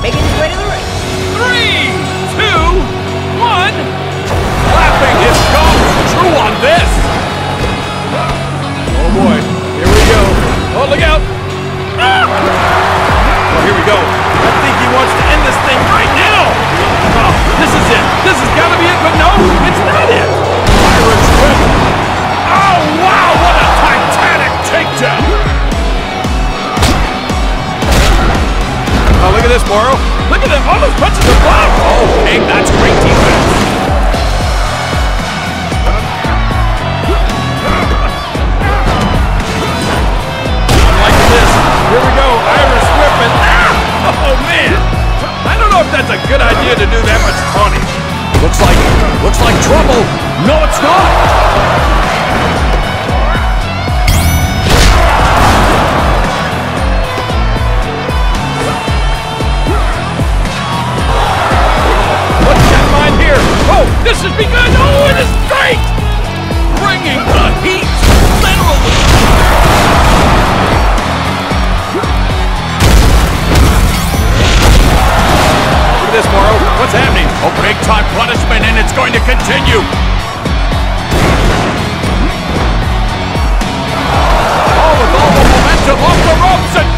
making his way to the ring. 3, 2, 1. Clapping his gums true on this. Oh boy, here we go. Oh, look out. Ah! Oh, here we go. I think he wants to end this thing right now. Oh, this is it. This has got to be it, but no, it's not it. Irish whip. Oh, wow, what a titanic takedown. Oh, look at this, Morrow. Look at him. All those punches are blocked. Oh, King, that's great defense. Here we go, Irish whip and oh man! I don't know if that's a good idea to do that much taunting. Looks like trouble. No, it's not. What's that line here? Oh, this has begun. Oh, it is great! Bringing the heat, literally. This, Morrow. What's happening? Oh, big time punishment, and it's going to continue. Oh, with all the momentum off the ropes, and